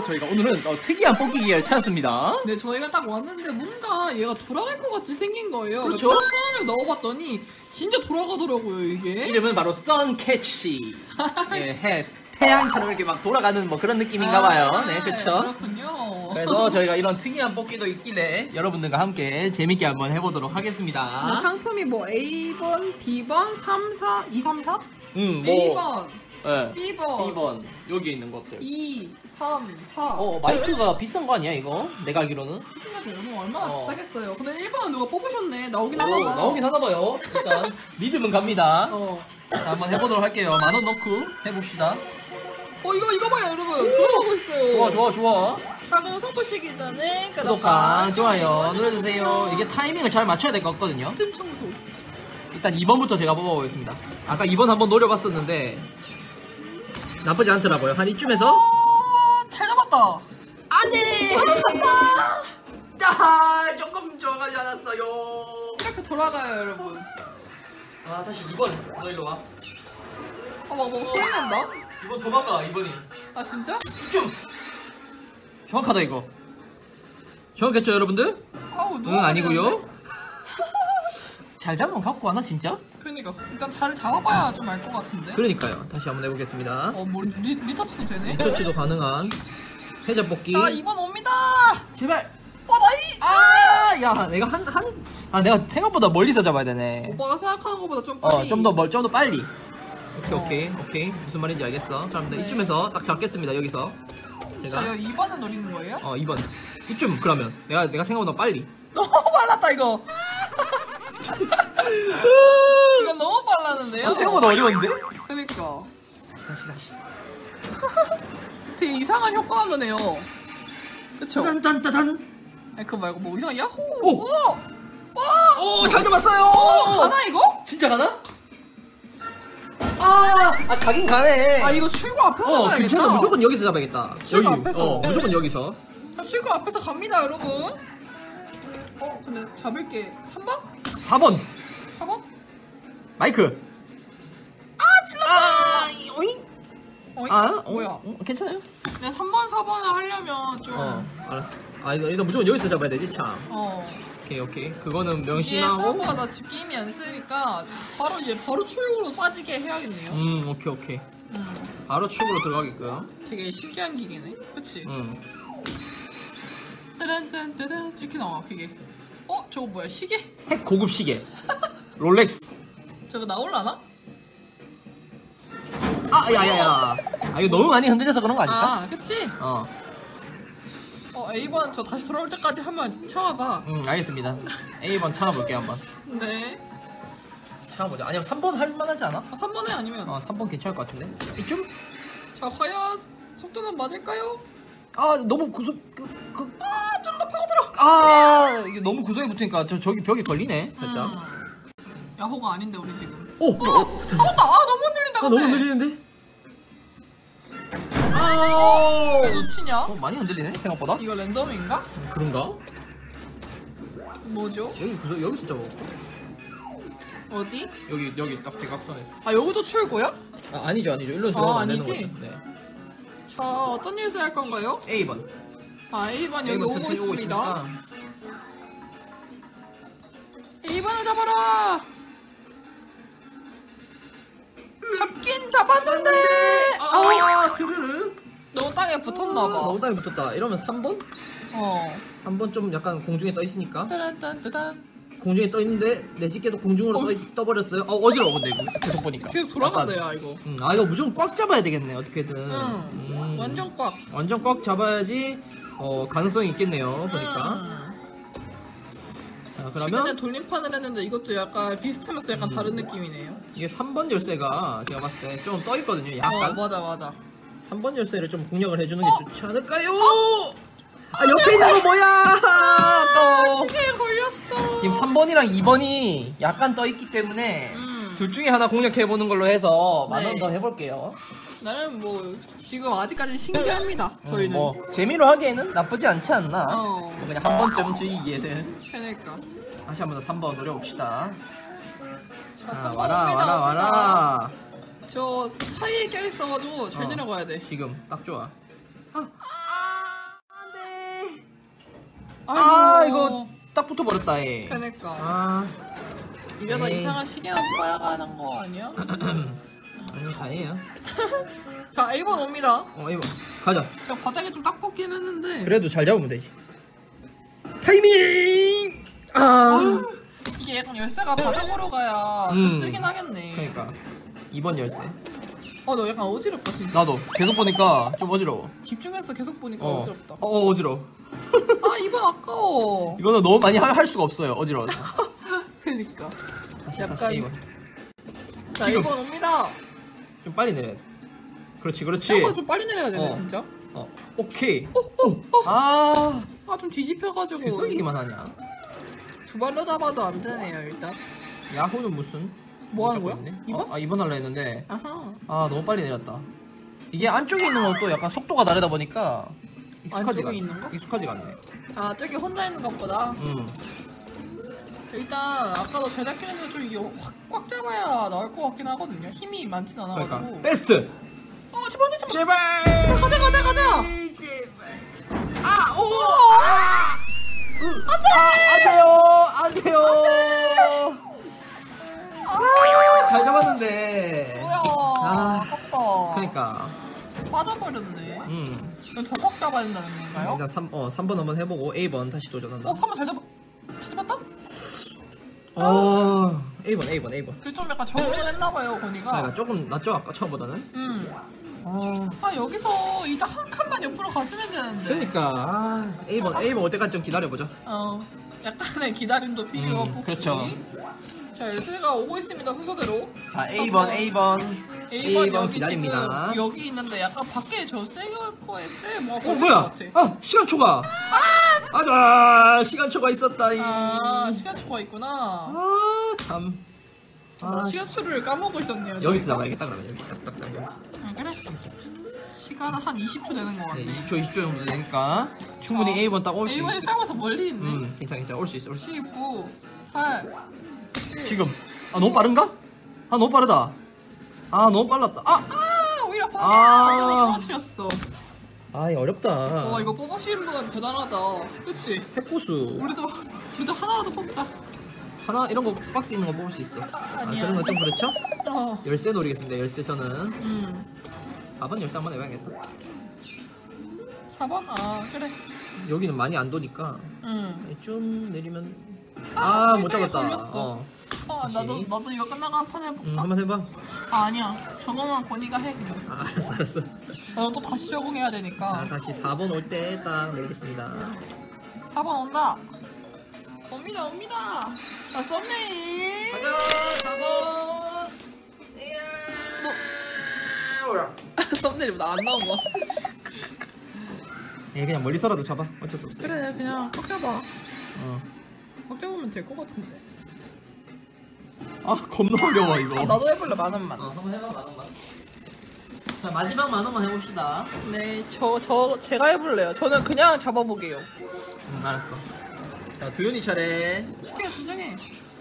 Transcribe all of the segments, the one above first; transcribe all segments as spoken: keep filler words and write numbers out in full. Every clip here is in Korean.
저희가 오늘은 어, 특이한 뽑기 기회를 찾았습니다. 네, 저희가 딱 왔는데 뭔가 얘가 돌아갈 것 같이 생긴 거예요. 그렇죠. 딱 천 원을 넣어봤더니 진짜 돌아가더라고요, 이게. 이름은 바로 선캐치. 예, 해 태양처럼 이렇게 막 돌아가는 뭐 그런 느낌인가 봐요. 네, 그렇죠. 그렇군요. 그래서 저희가 이런 특이한 뽑기도 있길래 여러분들과 함께 재밌게 한번 해보도록 하겠습니다. 근데 상품이 뭐 에이번, 비번, 삼, 사, 이, 삼, 사? 음, 뭐, 에이번, 예, B번, B번 여기 있는 것들. 이, 삼, 사. 어, 마이크가 비싼 거 아니야 이거? 내가 알기로는. 이거 얼마나 어. 비싸겠어요. 근데 일 번은 누가 뽑으셨네. 나오긴 오, 하나 봐. 나오긴 하나 봐요. 일단 믿음은 갑니다. 어. 자, 한번 해보도록 할게요. 만 원 넣고 해봅시다. 어, 이거, 이거 봐요, 여러분. 돌아가고 있어요. 좋아, 좋아, 좋아. 작은 보시기 전에 구독과 좋아요 눌러주세요. 이게 타이밍을 잘 맞춰야 될 것 같거든요. 시스템 청소. 일단 이 번부터 제가 뽑아보겠습니다. 아까 이 번 한번 노려봤었는데 나쁘지 않더라고요. 한 이쯤에서 어, 잘 잡았다. 안돼! 아, 조금 좋아가지 않았어요. 이렇게 돌아가요, 여러분. 아, 다시 이 번. 너 일로 와. 아, 막, 막 소리 난다? 이 번 도망가, 이 번이. 아, 진짜? 이쯤! 정확하다, 이거. 정확했죠, 여러분들? 아우, 누가 응, 아니고요. 잘 잡으면 갖고 와나, 진짜? 그러니까 일단 잘 잡아봐야 좀 알 것 같은데. 그러니까요. 다시 한번 해보겠습니다. 어, 뭐 리, 리터치도 되네. 터치도 가능한 해자 뽑기. 자, 이 번 옵니다. 제발. 어, 나이. 아, 야, 내가 한, 한, 아, 내가 생각보다 멀리서 잡아야 되네. 오빠가 생각하는 것보다 좀 빨리. 어, 좀 더 멀, 좀 더 빨리. 오케이, 어. 오케이, 오케이. 무슨 말인지 알겠어. 그럼 네. 이쯤에서 딱 잡겠습니다, 여기서. 자, 제가. 이 번을 노리는 거예요? 어, 이 번. 이쯤, 그러면. 내가, 내가 생각보다 빨리. 너무 빨랐다, 이거. 이건 너무 빨랐는데요? 아, 생각보다 어려운데? 그러니까. 다시, 다시, 다시. 되게 이상한 효과가 나네요. 그쵸? 딴딴따단. 아니, 그거 말고 뭐 이상한 야호! 오! 오! 오! 오, 잘 잡았어요! 어, 가나 이거? 진짜 가나? 아, 아, 가긴 가네. 아, 이거 출구 앞에서 어, 가야겠다. 괜찮아. 무조건 여기서 잡아야겠다. 출구 여기. 앞에서. 어, 무조건 여기서. 자, 출구 앞에서 갑니다, 여러분. 어, 근데 잡을게. 삼 번? 사 번. 사 번? 마이크. 아, 찔렀다! 아, 오잉? 어이? 아, 어, 뭐야? 어, 괜찮아요? 그냥 삼 번, 사 번을 하려면 좀. 어, 알았어. 아, 이거, 이거 무조건 여기서 잡아야 되지, 참. 어. 오케이, 오케이. 그거는 이게 명심하고. 서버가 나 집 게임이 안 쓰니까 바로 이제 바로 출구로 빠지게 해야겠네요. 음, 오케이, 오케이. 음. 바로 축으로 들어가게끔. 되게 신기한 기계네. 그치? 음. 따란딴따란 이렇게 나와, 그게. 어? 저거 뭐야? 시계? 핵 고급 시계. 롤렉스. 저거 나올라나? 아, 야, 야, 야. 아, 이거 너무 많이 흔들려서 그런 거 아닐까? 아, 그치? 어. 어, A번 저 다시 돌아올 때까지 한번 참아봐. 음, 알겠습니다. A 번 참아볼게요, 한번. 네. 참아보자. 아니면 삼 번 할만하지 않아? 아, 삼 번에 아니면. 어, 삼 번 괜찮을 것 같은데? 이쯤? 자, 과연 속도는 맞을까요? 아, 너무 구석, 그, 그, 아, 좀 더 파고들어! 아, 이게 너무 구석에 붙으니까 저, 저기 벽에 걸리네, 살짝. 음. 야호가 아닌데, 우리 지금. 오! 어! 어, 파고다! 아, 너무 흔들린다, 아, 근데. 너무 느리는데? 아, 왜 놓치냐? 어, 많이 흔들리네, 생각보다. 이거 랜덤인가? 그런가? 뭐죠? 여기 구석, 여기 진짜 뭐. 어디? 여기, 여기 딱 대각선에. 아, 여기도 출구야? 아, 아니죠, 아니죠. 일로 아, 들어가면 안 되는 아니지? 거죠. 네. 자, 어떤 일을 할 건가요? A 번. 아, 일 번 여기 A 번 오고 천천히 오고 있습니다. 있으니까. 일 번을 잡아라! 잡긴 잡았는데! 아, 스르르. 너무 땅에 붙었나봐. 너무 땅에 붙었다. 이러면 삼 번? 어. 삼 번 좀 약간 공중에 떠 있으니까. 따란딴따단. 공중에 떠 있는데 내 집게도 공중으로 떠, 어이. 떠버렸어요. 어, 어지러워 근데 이거 계속 보니까. 계속 돌아간다, 야, 이거. 음, 아 이거 무조건 꽉 잡아야 되겠네 어떻게든. 응. 음. 완전 꽉. 완전 꽉 잡아야지 어 가능성이 있겠네요 보니까. 음. 자 최근에 그러면 돌림판을 했는데 이것도 약간 비슷하면서 약간 음. 다른 느낌이네요. 이게 삼 번 열쇠가 제가 봤을 때 좀 떠 있거든요. 약간. 어, 맞아, 맞아. 삼 번 열쇠를 좀 공략을 해주는 게 어? 좋지 않을까요? 아 옆에 있는 거 뭐야? 아, 또. 시계에 걸렸어. 지금 삼 번이랑 이 번이 약간 떠 있기 때문에 음. 둘 중에 하나 공략해 보는 걸로 해서 만 원 네. 더 해볼게요. 나는 뭐 지금 아직까지 신기합니다. 저희는. 음, 뭐 재미로 하기에는 나쁘지 않지 않나? 어. 뭐 그냥 한 번쯤 즐기기에는. 그러니까. 다시 한 번 더 삼 번 노려봅시다. 자, 자, 삼 번 와라 옵니다, 와라 옵니다. 와라. 저 사이에 껴있어가지고 잘 어. 내려가야 돼. 지금 딱 좋아. 아, 아 아이고. 이거 딱 붙어버렸다 얘. 그러니까. 아 이러다 에이. 이상한 시계 오빠야 가는 거 아니야? 아니 아니에요. 자, 일 번 옵니다. 어 이거 가자. 제가 바닥에 좀 딱 뽑긴 했는데. 그래도 잘 잡으면 되지. 타이밍. 아 이게 약간 열쇠가 바닥으로 가야 음. 좀 뜨긴 하겠네. 그러니까 이번 열쇠. 어, 너 약간 어지럽다, 진짜. 나도 계속 보니까 좀 어지러워. 집중해서 계속 보니까 어. 어지럽다. 어, 어 어지러워. 아, 이 번 아까워. 이거는 너무 많이 할, 할 수가 없어요. 어지러워서. 그러니까. 다시 약간- 다시 이번. 자, 지금. 일 번 옵니다. 좀 빨리 내려. 그렇지 그렇지. 생각보다 좀 빨리 내려야 되네, 어. 진짜. 어 오케이. 아 아, 좀 뒤집혀가지고. 들썩이기만 하냐. 두 발로 잡아도 안 되네요, 일단. 야호는 무슨? 뭐 하는 거야? 있네? 이번? 어, 아 이번 할라 했는데 아하. 아 너무 빨리 내렸다. 이게 안쪽에 있는 것도 약간 속도가 다르다 보니까 익숙하지가 안쪽에 않- 있는 거? 익숙하지가 않네. 아, 저기 혼자 있는 것보다. 음. 일단, 아까도 잘 잡긴 했는데 좀 이게 확, 꽉 잡아야 나올 것 같긴 하거든요. 힘이 많진 않아가지고. 그러니까 베스트. 어, 제발, 제발. 제발. 가자, 가자, 가자. 아 오. 아! 안 돼요. 안 돼요. 아, 잘 잡았는데. 뭐야. 아. 아깝다. 그러니까. 빠져버렸네. 음. 이건 더 꽉 잡아야 된다는 건가요? 일단 삼, 어, 삼 번 한번 해보고 A번 다시 도전한다. 어, 삼 번 잘 잡아. 잘 잡았다? 어, A번, A번, A번. 그 좀 약간 적응을 했나봐요, 건이가. 그러니까 조금 낫죠, 아까 처음보다는? 음. 어, 아, 여기서 일단 한 칸만 옆으로 가주면 되는데. 그러니까, 아, A번, A번 올 때까지 좀 기다려보자. 어. 약간의 기다림도 필요하고. 음, 그렇죠. 자, 엘스가 오고 있습니다, 순서대로. 자, A번, A번. A번, A번 여기 기다립니다. 지금 여기 있는데 약간 밖에 저 세거코에 세 뭐가 어, 보일 뭐야? 것 같아. 아, 시간 초과! 아! 아, 시간 초과 있었다, 이. 아, 시간 초가 있구나. 아, 참. 나 아, 시간 초를 까먹고 있었네요. 여기서 저희가. 나가야겠다, 그러면. 여기 딱, 딱, 딱, 여기서. 아, 그래? 시간은 한 이십 초 되는 것 같네. 네, 이십 초, 이십 초 정도 되니까 충분히 어. A번 딱 올 수 A번이 있어. 생각보다 더 멀리 있네. 음, 괜찮아, 괜찮아. 올 수 있어, 올 수 있어. 십구, 팔. 지금. 아, 너무 빠른가? 아, 너무 빠르다. 아, 너무 빨랐다. 아! 아, 오히려 방 아. 가격이 떨어뜨렸어. 아, 이거 어렵다. 와, 이거 뽑으신 분 대단하다. 그치? 핵고수. 우리도, 우리도 하나라도 뽑자. 하나, 이런 거 박스 있는 거 뽑을 수 있어. 아, 아니야. 그런 건 좀 그렇죠? 어. 열쇠 노리겠습니다. 열쇠 저는 음. 사 번 열쇠 한번 해봐야겠다. 사 번? 아, 그래. 여기는 많이 안 도니까 음. 좀 내리면 아, 아, 못 저기 잡았다. 걸렸어. 어. 어, 다시. 나도, 나도 이거 끝나고 한 판 해볼까? 음, 한번 해봐. 아, 아니야. 적응은 권이가 해, 그냥. 아, 알았어, 알았어. 나도 또 다시 적응해야 되니까. 자, 다시 사 번 올 때 딱 내리겠습니다. 사 번 온다. 옵니다, 옵니다. 아, 썸네일. 가자, 사 번. 이야. 오라. 썸네일 나 안 나온 것 같아. 예, 그냥 멀리서라도 잡아. 어쩔 수 없어. 그래, 그냥 꽉 잡아. 어. 꽉 잡으면 될 것 같은데. 아, 겁나 어려워 이거. 아, 나도 해볼래, 만 원만. 어, 한번 해봐, 만 원만. 자, 마지막 만 원만 해봅시다. 네, 저, 저, 제가 해볼래요. 저는 그냥 잡아보게요. 응, 알았어. 자, 도현이 차례. 쉽게 수정해.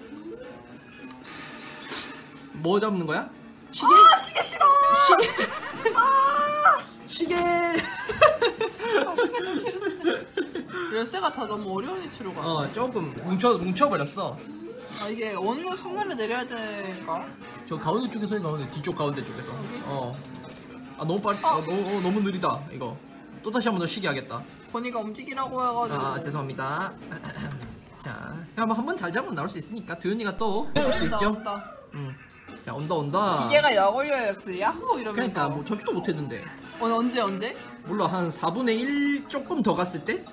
뭐 잡는 거야? 시계? 아, 시계 싫어! 시계. 아, 시계. 아, 시계 좀 싫은데. 열쇠가 다 너무 어려운 위치로 가. 어, 조금 뭉쳐 뭉쳐버렸어. 아, 이게 어느 순간에 내려야 될까? 저 가운데 쪽에서 해, 가운데 뒤쪽 가운데 쪽에서. 여기? 어. 아 너무 빨. 아, 너무 어, 너무 느리다 이거. 또 다시 한 번 더 시계 하겠다. 권이가 움직이라고 해가지고. 아 죄송합니다. 자, 한번 한 번 잘 잡으면 나올 수 있으니까 도현이가 또 해볼 수 온다, 있죠. 온다. 응. 자 온다 온다. 기계가 약 올려야 그 야호 이러면서. 그러니까 뭐 잡지도 못했는데. 어, 언제 언제? 몰라 한 사분의 일 조금 더 갔을 때?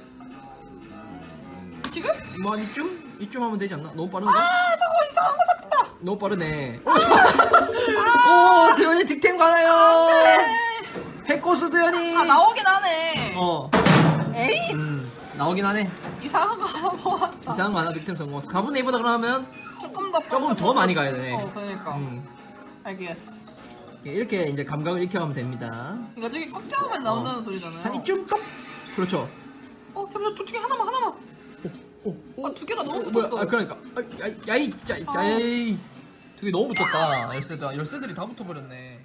지금? 뭐 한 이쯤? 이쯤 하면 되지 않나? 너무 빠른가? 아, 저거 이상한 거 잡힌다. 너무 빠르네. 오, 오 도현이 득템 가나요? 핵고수 도현이. 아, 나오긴 하네. 어. 에이, 음 나오긴 하네. 이상한 거 하나 모았다. 이상한 거 하나 득템 성공. 사분의 일보다 그러면 조금 더 조금 더 많이 가야 되네. 어, 그러니까. 음. 알겠어. 이렇게 이제 감각을 익혀가면 됩니다. 이거 저기 꽉 잡으면 나온다는 어. 소리잖아요. 한 이쯤 cấp? 그렇죠. 어, 잠시만, 둘 중에 하나만, 하나만. 오, 오. 아, 두 개가 너무 어, 뭐야? 붙었어. 아, 그러니까. 아, 야, 야이, 진짜, 아. 야이. 두 개 너무 붙었다. 열쇠다. 열쇠들이 다 붙어버렸네.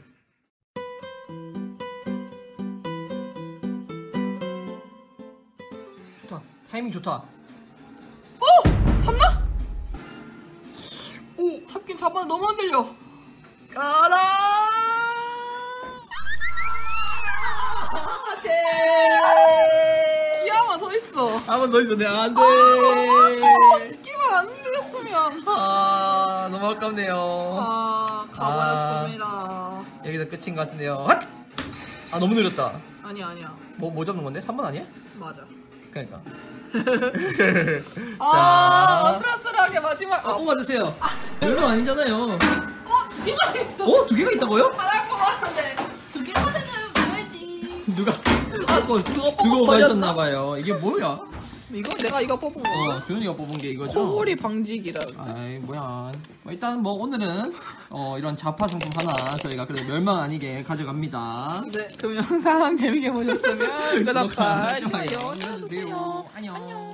좋다. 타이밍 타이밍 좋다. 어! 잡나? 오! 잡긴 잡아 너무 흔들려. 가라! 네! 기아만 서 있어. 한 번 더 있어. 네, 안 돼. 어, 찍기만 안 흔들렸으면. 아, 너무 아깝네요. 아, 가버렸습니다. 여기서 끝인 것 같은데요. 핫! 아, 너무 느렸다. 아니야, 아니야. 뭐, 뭐 잡는 건데? 삼 번 아니야? 맞아. 그러니까. 아, 아슬아슬하게 마지막. 아, 뽑아주세요. 별로 아니잖아요. 어, 두 개가 있어. 어? 두 개가 있다고요? 하나일 거 같은데. 두 개가 되면 뭐야지. 누가, 누가, 누가 뽑아 오버하셨나봐요. 이게 뭐야? 이거 내가 이거 뽑은 거. 어, 조현이가 뽑은 게 이거죠? 코골이 방지기라. 아이, 뭐야. 뭐 일단 뭐 오늘은, 어, 이런 자파 상품 하나 저희가 그래도 멸망 아니게 가져갑니다. 네, 그럼 영상 재밌게 보셨으면 구독과 좋아요 좋아요 눌러주세요. 눌러주세요. 안녕. 안녕.